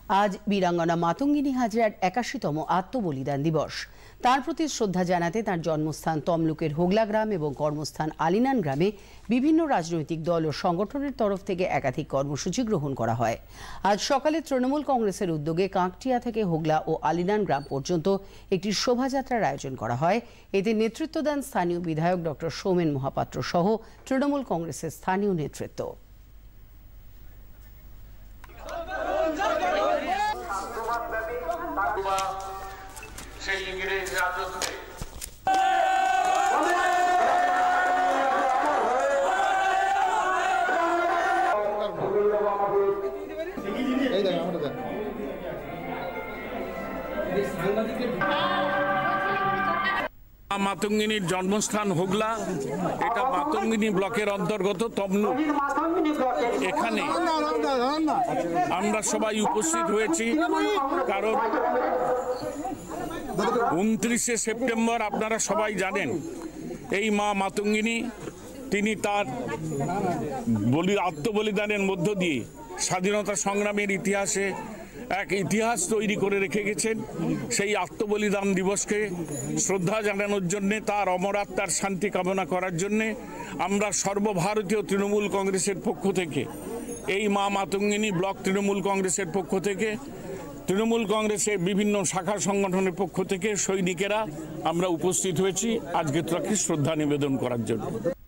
আজ বীরাঙ্গনা মাতঙ্গিনী হাজরার ৮১তম আত্মবলিদান দিবস। তার প্রতি শ্রদ্ধা জানাতে তার জন্মস্থান তমলুকের হোগলা গ্রাম এবং কর্মস্থান আলিনান গ্রামে বিভিন্ন রাজনৈতিক দল ও সংগঠনের তরফ থেকে একাধিক কর্মসূচি গ্রহণ করা হয়। আজ সকালে তৃণমূল কংগ্রেসের উদ্যোগে কাঁকটিয়া থেকে হোগলা ও আলিনান গ্রাম পর্যন্ত একটি শোভাযাত্রার আয়োজন করা হয়। এতে নেতৃত্ব দেন স্থানীয় বিধায়ক ডক্টর সৌমেন মহাপাত্র সহ তৃণমূল কংগ্রেসের স্থানীয় নেতৃত্ব। সেই ইংরেজ রাজত্বে মাতঙ্গিনীর জন্মস্থান হোগলা, এটা মাতঙ্গিনী ব্লকের অন্তর্গত তমলুক। এখানে আমরা সবাই উপস্থিত হয়েছি কারণ ২৯শে সেপ্টেম্বর আপনারা সবাই জানেন এই মা মাতঙ্গিনী তিনি তার আত্মবলিদানের মধ্য দিয়ে স্বাধীনতা সংগ্রামের ইতিহাসে এক ইতিহাস তৈরি করে রেখে গেছেন। সেই আত্মবলিদান দিবসকে শ্রদ্ধা জানানোর জন্যে, তার অমর আত্মার শান্তি কামনা করার জন্যে আমরা সর্বভারতীয় তৃণমূল কংগ্রেসের পক্ষ থেকে, এই মা মাতঙ্গিনী ব্লক তৃণমূল কংগ্রেসের পক্ষ থেকে, তৃণমূল কংগ্রেসের বিভিন্ন শাখা সংগঠনের পক্ষ থেকে সৈনিকেরা আমরা উপস্থিত হয়েছি আজকে তাকে শ্রদ্ধা নিবেদন করার জন্য।